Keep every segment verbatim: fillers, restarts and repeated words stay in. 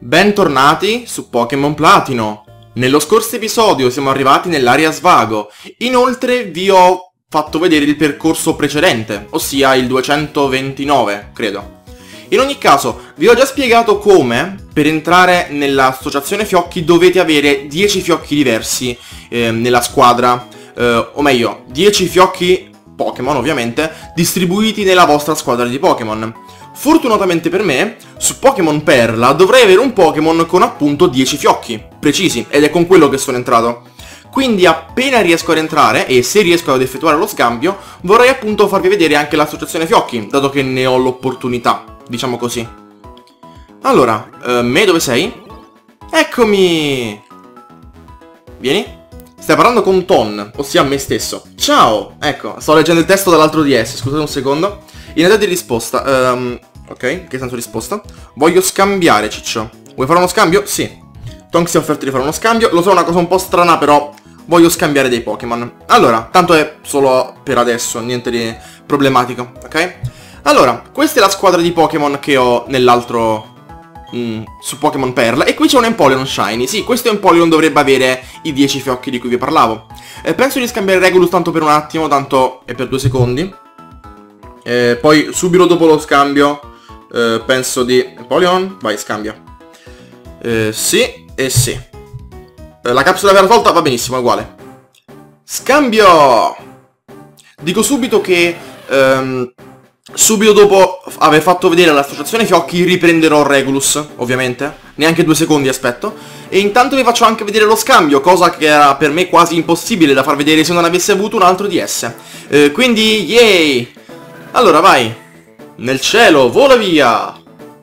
Bentornati su Pokémon Platino. Nello scorso episodio siamo arrivati nell'area svago. Inoltre vi ho fatto vedere il percorso precedente, ossia il duecentoventinove, credo. In ogni caso, vi ho già spiegato come per entrare nell'associazione fiocchi dovete avere dieci fiocchi diversi eh, nella squadra, eh, o meglio, dieci fiocchi Pokémon ovviamente, distribuiti nella vostra squadra di Pokémon. Fortunatamente per me, su Pokémon Perla dovrei avere un Pokémon con appunto dieci fiocchi precisi, ed è con quello che sono entrato. Quindi appena riesco ad entrare, e se riesco ad effettuare lo scambio, vorrei appunto farvi vedere anche l'associazione fiocchi, dato che ne ho l'opportunità, diciamo così. Allora, uh, me dove sei? Eccomi! Vieni? Stai parlando con Ton, ossia me stesso. Ciao! Ecco, sto leggendo il testo dall'altro D S, scusate un secondo. In età di risposta, um, ok, che senso risposta? Voglio scambiare, ciccio. Vuoi fare uno scambio? Sì. Tonk si è offerto di fare uno scambio. Lo so, è una cosa un po' strana, però voglio scambiare dei Pokémon. Allora, tanto è solo per adesso, niente di problematico, ok? Allora, questa è la squadra di Pokémon che ho nell'altro... Mm, su Pokémon Perla. E qui c'è un Empoleon Shiny. Sì, questo Empoleon dovrebbe avere i dieci fiocchi di cui vi parlavo. eh, Penso di scambiare Regulus tanto per un attimo, tanto è per due secondi. Eh, poi subito dopo lo scambio eh, penso di... Empoleon, vai, scambia. eh, Sì e sì. eh, La capsula vera tolta va benissimo, è uguale. Scambio! Dico subito che ehm, subito dopo aver fatto vedere all'associazione fiocchi riprenderò Regulus, ovviamente. Neanche due secondi aspetto. E intanto vi faccio anche vedere lo scambio, cosa che era per me quasi impossibile da far vedere se non avessi avuto un altro D S. eh, Quindi, yay! Allora, vai. Nel cielo, vola via.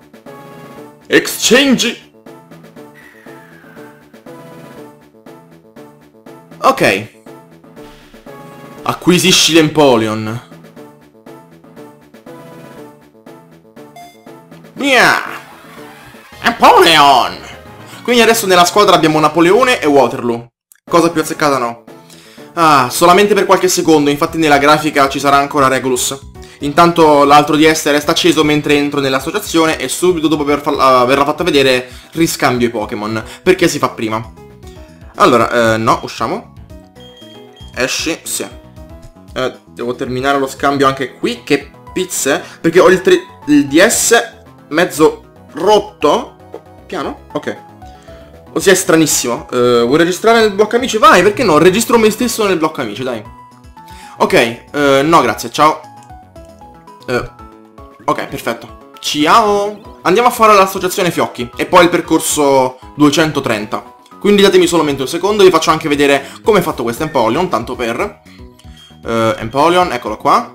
Exchange. Ok. Acquisisci l'Empoleon. Via. Empoleon. Quindi adesso nella squadra abbiamo Napoleone e Waterloo. Cosa più azzeccata no. Ah, solamente per qualche secondo, infatti nella grafica ci sarà ancora Regulus. Intanto l'altro D S resta acceso mentre entro nell'associazione e subito dopo aver fa averla fatta vedere riscambio i Pokémon, perché si fa prima. Allora, eh, no, usciamo. Esci, sì. Eh, devo terminare lo scambio anche qui, che pizze, perché ho il, il D S mezzo rotto. Piano? Ok. Ossia è stranissimo. eh, Vuoi registrare nel blocco amici? Vai, perché no? Registro me stesso nel blocco amici, dai. Ok, eh, no grazie, ciao. Uh, ok, perfetto. Ciao! Andiamo a fare l'associazione fiocchi e poi il percorso duecentotrenta. Quindi datemi solamente un secondo, vi faccio anche vedere come è fatto questo Empoleon, tanto per... Uh, Empoleon, eccolo qua.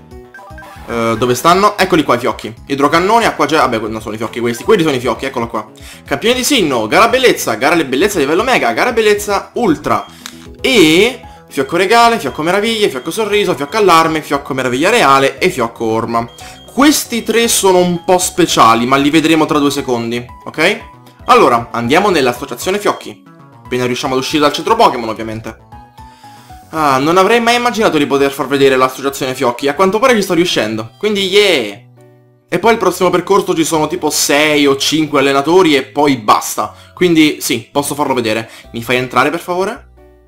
Uh, dove stanno? Eccoli qua i fiocchi. Idrocannoni, acqua già... Vabbè, non sono i fiocchi questi, quelli sono i fiocchi, eccolo qua. Campione di Sinnoh, gara bellezza, gara le bellezza livello mega, gara bellezza ultra. E... Fiocco regale, fiocco meraviglie, fiocco sorriso, fiocco allarme, fiocco meraviglia reale e fiocco orma. Questi tre sono un po' speciali, ma li vedremo tra due secondi, ok? Allora, andiamo nell'associazione fiocchi. Appena riusciamo ad uscire dal centro Pokémon, ovviamente. Ah, non avrei mai immaginato di poter far vedere l'associazione fiocchi. A quanto pare ci sto riuscendo, quindi yeah! E poi il prossimo percorso ci sono tipo sei o cinque allenatori e poi basta. Quindi sì, posso farlo vedere. Mi fai entrare per favore?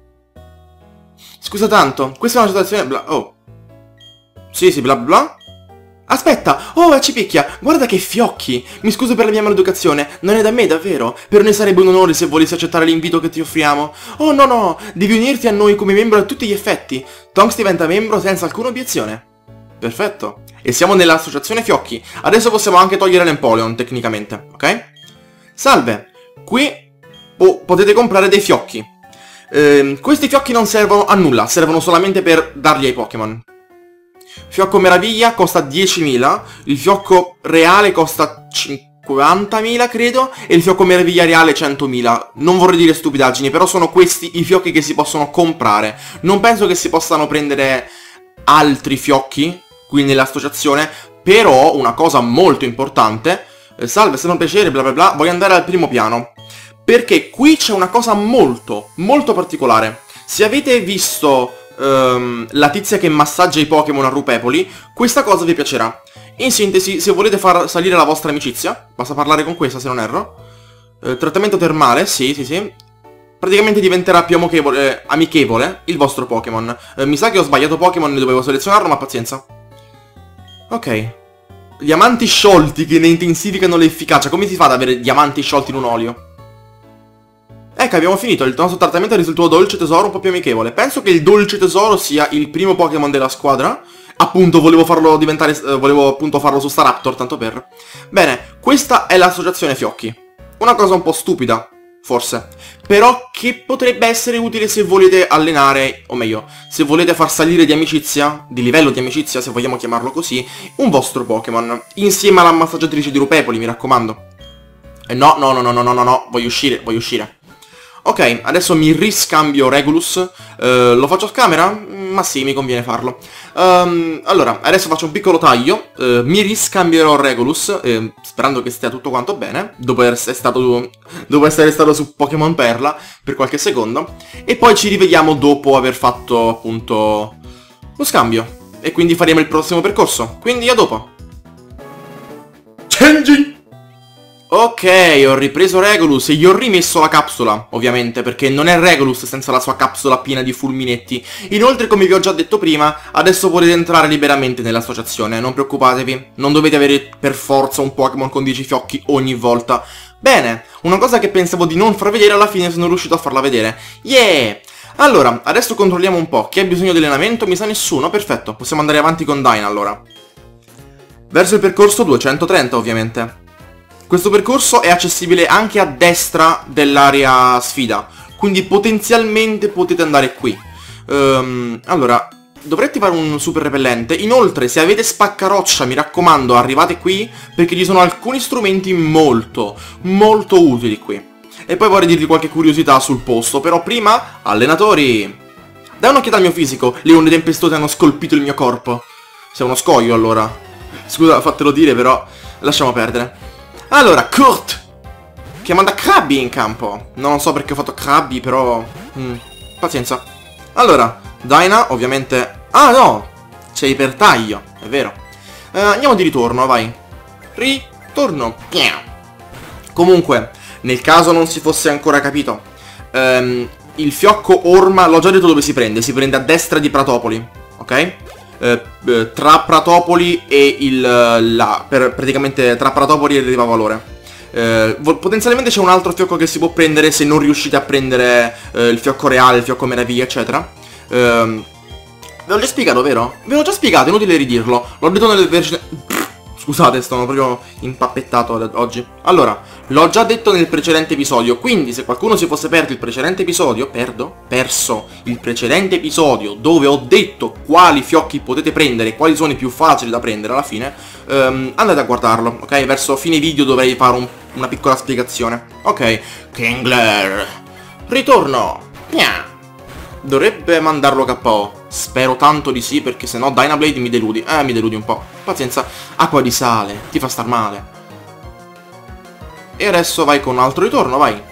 Scusa tanto, questa è una situazione bla... Oh. Sì, sì, bla bla. Aspetta, oh, ci picchia, guarda che fiocchi. Mi scuso per la mia maleducazione, non è da me, davvero. Per noi sarebbe un onore se volessi accettare l'invito che ti offriamo. Oh, no, no, devi unirti a noi come membro a tutti gli effetti. Tonks diventa membro senza alcuna obiezione. Perfetto. E siamo nell'associazione fiocchi. Adesso possiamo anche togliere l'Empoleon, tecnicamente, ok? Salve. Qui oh, potete comprare dei fiocchi. Uh, questi fiocchi non servono a nulla, servono solamente per darli ai Pokémon. Fiocco meraviglia costa diecimila, il fiocco reale costa cinquantamila credo, e il fiocco meraviglia reale centomila. Non vorrei dire stupidaggini, però sono questi i fiocchi che si possono comprare. Non penso che si possano prendere altri fiocchi qui nell'associazione, però una cosa molto importante, eh, salve, è stato un piacere, bla bla bla, voglio andare al primo piano. Perché qui c'è una cosa molto, molto particolare. Se avete visto um, la tizia che massaggia i Pokémon a Rupepoli, questa cosa vi piacerà. In sintesi, se volete far salire la vostra amicizia, basta parlare con questa se non erro. Eh, trattamento termale, sì, sì, sì. Praticamente diventerà più amichevole, eh, amichevole il vostro Pokémon. Eh, mi sa che ho sbagliato Pokémon e dovevo selezionarlo, ma pazienza. Ok. Diamanti sciolti che ne intensificano l'efficacia. Come si fa ad avere diamanti sciolti in un olio? Ecco, abbiamo finito. Il nostro trattamento ha risultato dolce tesoro un po' più amichevole. Penso che il dolce tesoro sia il primo Pokémon della squadra. Appunto, volevo farlo diventare... Eh, volevo appunto farlo su Staraptor, tanto per... Bene, questa è l'associazione fiocchi. Una cosa un po' stupida, forse. Però che potrebbe essere utile se volete allenare, o meglio, se volete far salire di amicizia, di livello di amicizia, se vogliamo chiamarlo così, un vostro Pokémon. Insieme alla massaggiatrice di Rupepoli, mi raccomando. Eh no, no, no, no, no, no, no, no, voglio uscire, voglio uscire. Ok, adesso mi riscambio Regulus. Uh, lo faccio a camera? Ma sì, mi conviene farlo. Um, allora, adesso faccio un piccolo taglio. Uh, mi riscambierò Regulus, eh, sperando che stia tutto quanto bene, dopo essere stato, dopo essere stato su Pokémon Perla per qualche secondo. E poi ci rivediamo dopo aver fatto, appunto, lo scambio. E quindi faremo il prossimo percorso. Quindi a dopo. Changing! Ok, ho ripreso Regulus e gli ho rimesso la capsula, ovviamente, perché non è Regulus senza la sua capsula piena di fulminetti. Inoltre, come vi ho già detto prima, adesso potete entrare liberamente nell'associazione, non preoccupatevi, non dovete avere per forza un Pokémon con dieci fiocchi ogni volta. Bene, una cosa che pensavo di non far vedere, alla fine sono riuscito a farla vedere. Yeah! Allora, adesso controlliamo un po', chi ha bisogno di allenamento? Mi sa nessuno, perfetto, possiamo andare avanti con Dyna allora. Verso il percorso duecentotrenta, ovviamente. Questo percorso è accessibile anche a destra dell'area sfida, quindi potenzialmente potete andare qui. Um, allora, dovrei attivare un super repellente. Inoltre, se avete spaccaroccia, mi raccomando, arrivate qui, perché ci sono alcuni strumenti molto, molto utili qui. E poi vorrei dirvi qualche curiosità sul posto, però prima, allenatori! Dai un'occhiata al mio fisico, le onde tempestose hanno scolpito il mio corpo. Sei uno scoglio, allora. Scusa, fatelo dire, però lasciamo perdere. Allora, Kurt, che manda Krabby in campo. Non so perché ho fatto Krabby, però... Mm, pazienza. Allora, Dyna, ovviamente... Ah, no! C'è ipertaglio, è vero. Uh, andiamo di ritorno, vai. Ritorno. Comunque, nel caso non si fosse ancora capito, um, il fiocco orma, l'ho già detto dove si prende. Si prende a destra di Pratopoli, ok? Uh, tra Pratopoli e il la per praticamente tra Pratopoli e il Riva Valore. Uh, potenzialmente c'è un altro fiocco che si può prendere se non riuscite a prendere uh, il fiocco reale, il fiocco meraviglia, eccetera. Uh, ve l'ho già spiegato, vero? Ve l'ho già spiegato, inutile ridirlo. L'ho detto nelle versioni... Scusate, sono proprio impappettato oggi. Allora, l'ho già detto nel precedente episodio, quindi se qualcuno si fosse perso il precedente episodio, perdo, perso il precedente episodio dove ho detto quali fiocchi potete prendere e quali sono i più facili da prendere alla fine, um, andate a guardarlo, ok? Verso fine video dovrei fare un, una piccola spiegazione. Ok, Kingler, ritorno. Pia. Dovrebbe mandarlo K O. Spero tanto di sì, perché sennò Dynablade mi deludi. Eh, mi deludi un po'. Pazienza. Acqua di sale. Ti fa star male. E adesso vai con un altro ritorno, vai.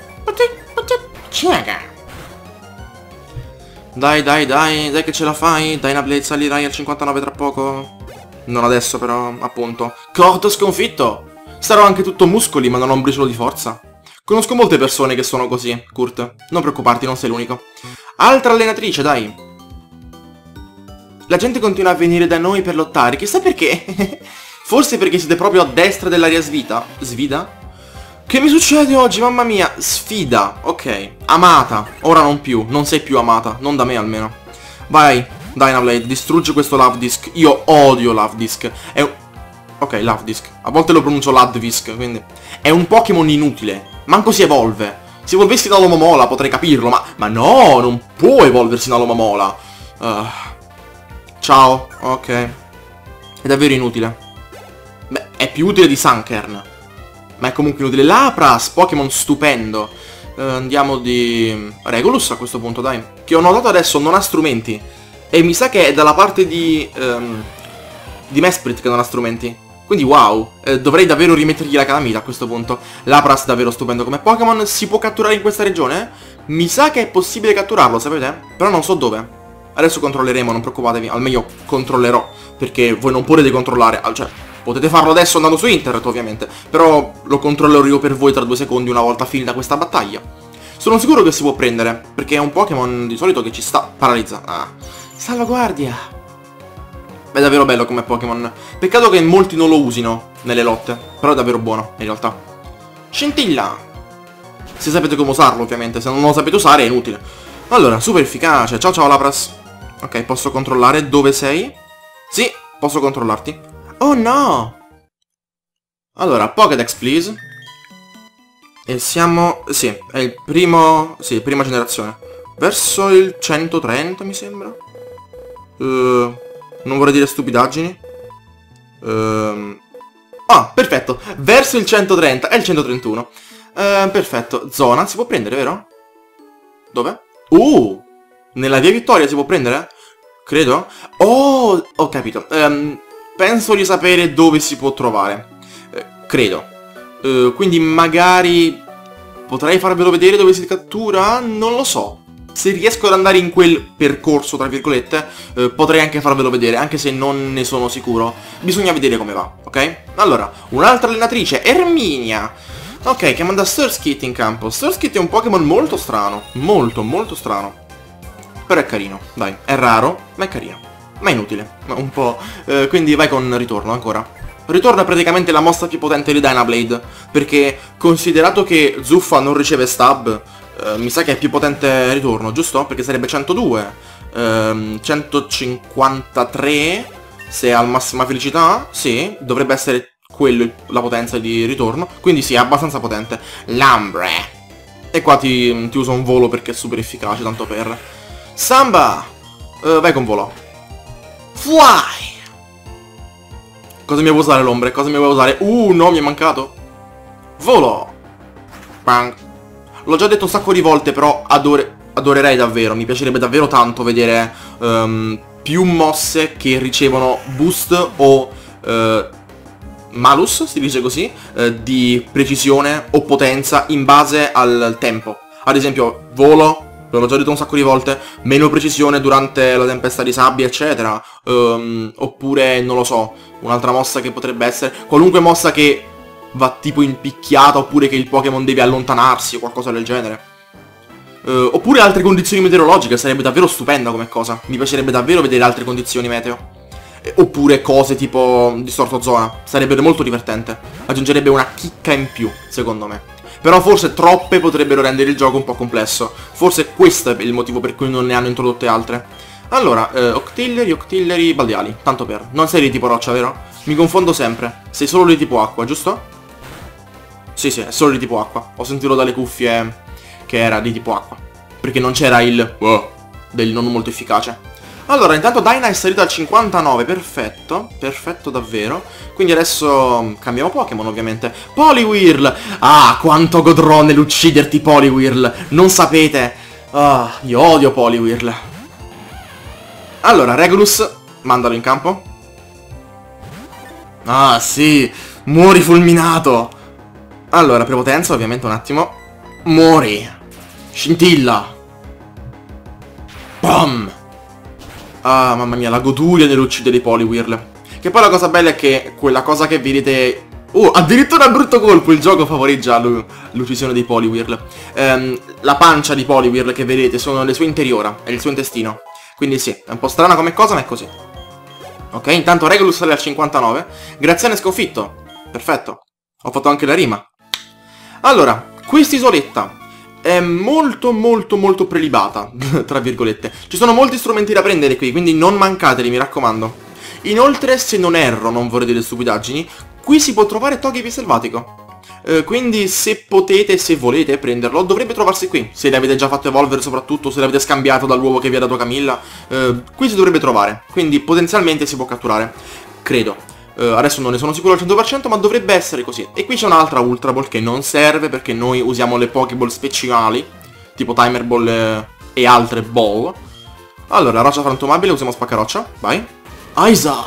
Dai, dai, dai. Dai che ce la fai. Dynablade salirai al cinquantanove tra poco. Non adesso, però, appunto. Corto sconfitto. Sarò anche tutto muscoli, ma non ho un briciolo di forza. Conosco molte persone che sono così, Kurt. Non preoccuparti, non sei l'unico. Altra allenatrice, dai. La gente continua a venire da noi per lottare, chissà perché. Forse perché siete proprio a destra dell'area svita. Svida? Che mi succede oggi, mamma mia? Sfida, ok. Amata, ora non più, non sei più amata, non da me almeno. Vai, Dynablade, distruggi questo Love Disc. Io odio Love Disc. È un... Ok, Love Disc. A volte lo pronuncio Ladvisc, quindi... È un Pokémon inutile. Manco si evolve. Se evolvessi in Alomomola potrei capirlo, ma... Ma no, non può evolversi in Alomomola. Uh... Ciao, ok. È davvero inutile. Beh, è più utile di Sunkern. Ma è comunque inutile. Lapras, Pokémon stupendo. uh, Andiamo di... Regulus a questo punto, dai. Che ho notato adesso non ha strumenti. E mi sa che è dalla parte di... Um, di Mesprit che non ha strumenti. Quindi wow, eh, dovrei davvero rimettergli la calamita a questo punto. Lapras davvero stupendo come Pokémon. Si può catturare in questa regione? Mi sa che è possibile catturarlo, sapete? Però non so dove. Adesso controlleremo, non preoccupatevi, almeno io controllerò, perché voi non potete controllare, cioè, Potete farlo adesso andando su internet, ovviamente, però lo controllerò io per voi tra due secondi una volta finita questa battaglia. Sono sicuro che si può prendere, perché è un Pokémon di solito che ci sta paralizza. Ah, salvaguardia! È davvero bello come Pokémon. Peccato che molti non lo usino nelle lotte, però è davvero buono, in realtà. Scintilla! Se sapete come usarlo, ovviamente, se non lo sapete usare è inutile. Allora, super efficace. Ciao ciao Lapras. Ok, posso controllare dove sei? Sì, posso controllarti. Oh no! Allora, Pokédex please. E siamo... sì, è il primo... sì, prima generazione. Verso il centotrenta, mi sembra. Uh, non vorrei dire stupidaggini. Uh, ah, perfetto. Verso il centotrenta, è il centotrentuno. Uh, perfetto. Zona, si può prendere, vero? Dove? Uh! Nella via Vittoria si può prendere? Credo. Oh, ho capito. Um, penso di sapere dove si può trovare. Uh, credo. Uh, quindi magari potrei farvelo vedere dove si cattura? Non lo so. Se riesco ad andare in quel percorso, tra virgolette, uh, potrei anche farvelo vedere, anche se non ne sono sicuro. Bisogna vedere come va, ok? Allora, un'altra allenatrice, Erminia. Ok, che manda Surskit in campo. Surskit è un Pokémon molto strano. Molto, molto strano. Però è carino, dai. È raro, ma è carino. Ma è inutile, un po'. Uh, quindi vai con ritorno ancora. Ritorno è praticamente la mossa più potente di Dynablade, perché considerato che Zuffa non riceve stab, eh, mi sa che è più potente ritorno, giusto? Perché sarebbe centodue, ehm, centocinquantatré, se ha al massima felicità, sì, dovrebbe essere quello la potenza di ritorno, quindi sì, è abbastanza potente. Lambre! E qua ti, ti uso un volo perché è super efficace, tanto per... Samba! Uh, vai con volo. Fly! Cosa mi vuoi usare l'ombre? Cosa mi vuoi usare? Uh, no, mi è mancato. Volo. Bang. L'ho già detto un sacco di volte, però adore adorerei davvero. Mi piacerebbe davvero tanto vedere um, più mosse che ricevono boost o uh, malus, si dice così, uh, di precisione o potenza in base al tempo. Ad esempio, volo. L'ho già detto un sacco di volte, meno precisione durante la tempesta di sabbia, eccetera. Um, oppure, non lo so, un'altra mossa che potrebbe essere... qualunque mossa che va tipo impicchiata, oppure che il Pokémon deve allontanarsi, o qualcosa del genere. Uh, oppure altre condizioni meteorologiche, sarebbe davvero stupenda come cosa. Mi piacerebbe davvero vedere altre condizioni meteo. Eh, oppure cose tipo distorto zona, sarebbe molto divertente. Aggiungerebbe una chicca in più, secondo me. Però forse troppe potrebbero rendere il gioco un po' complesso. Forse questo è il motivo per cui non ne hanno introdotte altre. Allora, eh, Octillery, Octillery, Baldiali. Tanto per. Non sei di tipo roccia, vero? Mi confondo sempre. Sei solo di tipo acqua, giusto? Sì, sì, è solo di tipo acqua. Ho sentito dalle cuffie che era di tipo acqua. Perché non c'era il... oh, del non molto efficace. Allora, intanto Dyna è salito al cinquantanove, perfetto, perfetto davvero. Quindi adesso cambiamo Pokémon, ovviamente. Poliwhirl! Ah, quanto godrò nell'ucciderti, Poliwhirl! Non sapete! Ah, io odio Poliwhirl. Allora, Regulus, mandalo in campo. Ah, sì, muori fulminato! Allora, prepotenza, ovviamente, un attimo. Muori! Scintilla! Bam! Ah, mamma mia, la goduria nell'uccidere i Poliwhirl. Che poi la cosa bella è che quella cosa che vedete... oh, addirittura a brutto colpo il gioco favoreggia l'uccisione dei Poliwhirl. Ehm, la pancia di Poliwhirl che vedete sono le sue interiora, è il suo intestino. Quindi sì, è un po' strana come cosa, ma è così. Ok, intanto Regulus sale al cinquantanove. Graziane sconfitto. Perfetto. Ho fatto anche la rima. Allora, quest'isoletta è molto molto molto prelibata, tra virgolette. Ci sono molti strumenti da prendere qui, quindi non mancateli, mi raccomando. Inoltre, se non erro, non vorrei dire stupidaggini, qui si può trovare Togepi selvatico. Eh, quindi se potete, se volete prenderlo, dovrebbe trovarsi qui. Se l'avete già fatto evolvere soprattutto, se l'avete scambiato dall'uovo che vi ha dato Camilla, eh, qui si dovrebbe trovare. Quindi potenzialmente si può catturare. Credo. Uh, adesso non ne sono sicuro al cento per cento, ma dovrebbe essere così. E qui c'è un'altra Ultra Ball che non serve perché noi usiamo le Pokéball speciali, tipo Timer Ball e, e altre Ball. Allora, roccia frantumabile, usiamo Spaccaroccia, vai. Aiza!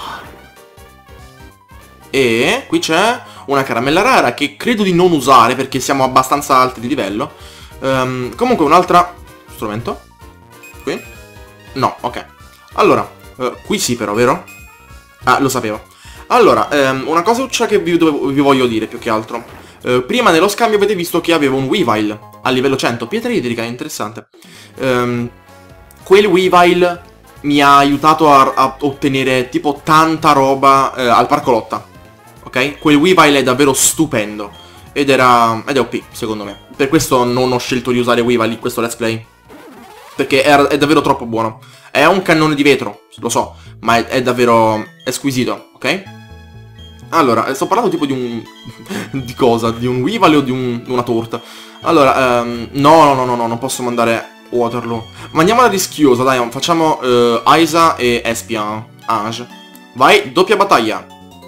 E qui c'è una caramella rara che credo di non usare perché siamo abbastanza alti di livello. Um, comunque un'altra... strumento? Qui? No, ok. Allora, uh, qui sì però, vero? Ah, lo sapevo. Allora, ehm, una cosa che vi, vi voglio dire più che altro. Eh, prima nello scambio avete visto che avevo un Weavile a livello cento. Pietra idrica, interessante. Ehm, quel Weavile mi ha aiutato a, a ottenere tipo tanta roba eh, al parco lotta. Ok? Quel Weavile è davvero stupendo. Ed era... ed è O P, secondo me. Per questo non ho scelto di usare Weavile in questo let's play. Perché è, è davvero troppo buono. È un cannone di vetro, lo so, ma è, è davvero... è squisito, ok? Allora, sto parlando tipo di un... di cosa? Di un Weavile o di, un... di una torta? Allora, um... no, no, no, no, no, non posso mandare Waterloo. Mandiamola rischiosa, dai, facciamo uh, Aiza e Espionage. Vai, doppia battaglia.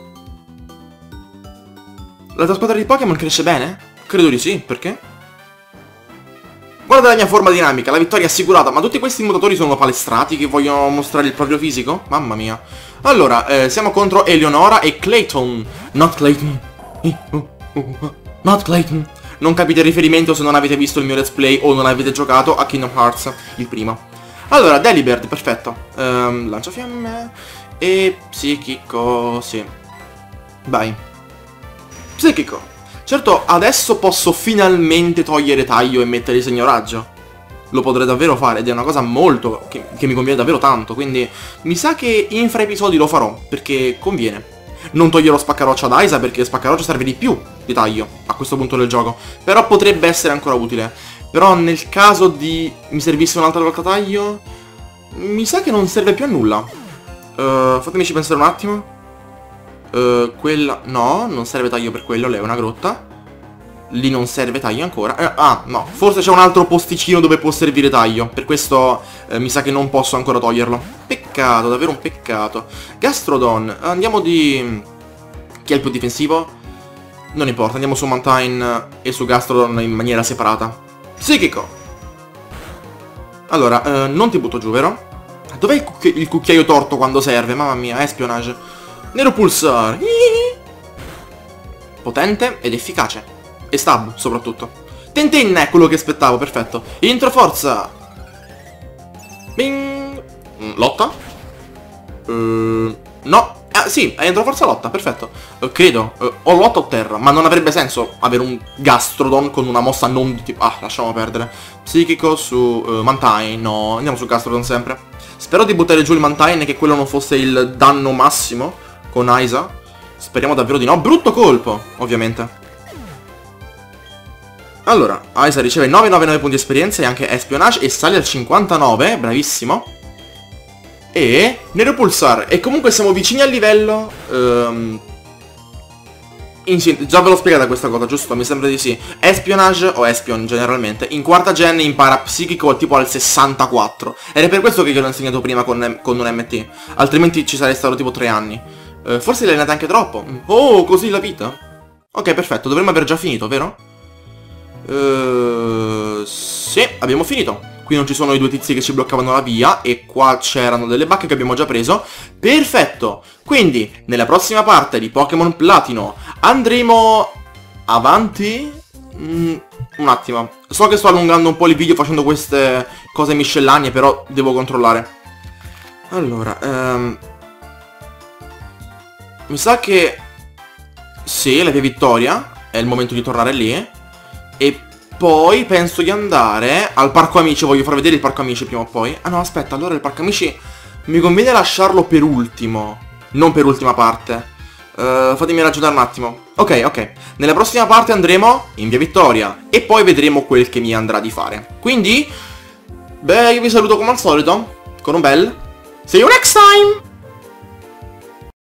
La tua squadra di Pokémon cresce bene? Credo di sì, perché? Guarda la mia forma dinamica, la vittoria è assicurata. Ma tutti questi mutatori sono palestrati che vogliono mostrare il proprio fisico? Mamma mia. Allora, eh, siamo contro Eleonora e Clayton. Not Clayton. Not Clayton. Non capite il riferimento se non avete visto il mio let's play o non avete giocato a Kingdom Hearts, il primo. Allora, Delibird, perfetto. um, Lanciafiamme. E psichico, sì. Vai. Psichico. Certo, adesso posso finalmente togliere taglio e mettere il segno raggio. Lo potrei davvero fare ed è una cosa molto... che, che mi conviene davvero tanto. Quindi mi sa che in fra episodi lo farò, perché conviene. Non toglierò spaccaroccia ad Aiza perché spaccaroccia serve di più di taglio a questo punto del gioco. Però potrebbe essere ancora utile. Però nel caso di... mi servisse un'altra volta taglio... mi sa che non serve più a nulla. uh, Fatemici pensare un attimo. Uh, quella... no, non serve taglio per quello, lei è una grotta. Lì non serve taglio ancora. eh, Ah, no, forse c'è un altro posticino dove può servire taglio. Per questo eh, mi sa che non posso ancora toglierlo. Peccato, davvero un peccato. Gastrodon, andiamo di... chi è il più difensivo? Non importa, andiamo su Mantine e su Gastrodon in maniera separata. Psichico. Allora, eh, non ti butto giù, vero? Dov'è il, cucchi il cucchiaio torto quando serve? Mamma mia, Espionage. Nero Pulsar. Potente ed efficace. E stab, soprattutto. Tentenna è quello che aspettavo, perfetto. Intro forza. Bing. Lotta? Uh, no. Ah, sì, è entro forza lotta, perfetto. Uh, credo. Uh, o lotta o terra. Ma non avrebbe senso avere un Gastrodon con una mossa non di tipo... ah, lasciamo perdere. Psichico su uh, Mantine. No, andiamo su Gastrodon sempre. Spero di buttare giù il Mantine e che quello non fosse il danno massimo con Aiza. Speriamo davvero di no. Brutto colpo, ovviamente. Allora, Aiza riceve novecentonovantanove punti di esperienza e anche Espionage e sale al cinquantanove, bravissimo. E Nero Pulsar. E comunque siamo vicini al livello... Um, in, già ve l'ho spiegata questa cosa, giusto? Mi sembra di sì. Espionage, o Espion generalmente, in quarta gen impara psichico tipo al sessantaquattro. Ed è per questo che io l'ho insegnato prima con, con un M T. Altrimenti ci sarei stato tipo tre anni. Uh, forse l'hai allenata anche troppo. Oh, così la vita? Ok, perfetto, dovremmo aver già finito, vero? Uh, sì, abbiamo finito. Qui non ci sono i due tizi che ci bloccavano la via. E qua c'erano delle bacche che abbiamo già preso. Perfetto. Quindi, nella prossima parte di Pokémon Platino andremo avanti. mm, Un attimo. So che sto allungando un po' il video facendo queste cose miscellanee, però devo controllare. Allora, um, mi sa che... sì, la via Vittoria. È il momento di tornare lì. E poi penso di andare al Parco Amici. Voglio far vedere il Parco Amici prima o poi. Ah no, aspetta, allora il Parco Amici mi conviene lasciarlo per ultimo. Non per ultima parte. uh, Fatemi ragionare un attimo. Ok, ok. Nella prossima parte andremo in via Vittoria e poi vedremo quel che mi andrà di fare. Quindi, beh, io vi saluto come al solito con un bel see you next time.